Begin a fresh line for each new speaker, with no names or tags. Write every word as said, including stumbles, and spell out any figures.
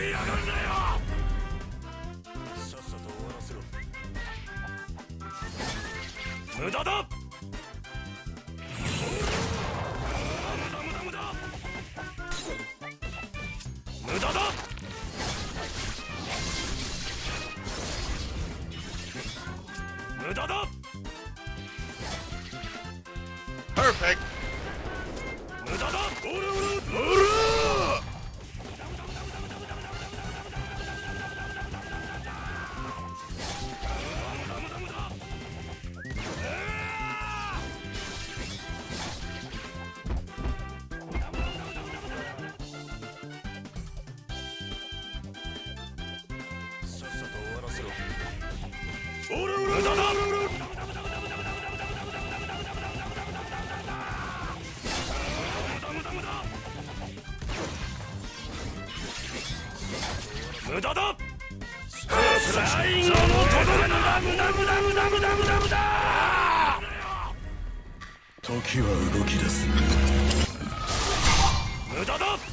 いやがるなよ。さっさと終わらせろ。無駄だ。無駄だ。無駄だ。
Perfect.
無駄だ。オラオラオラ。さっさと終わらせろ。オラオラ無駄だ。無駄だ。最後のとどめだ。無駄無駄無駄無駄無駄無駄。時は動き出す。無駄だ。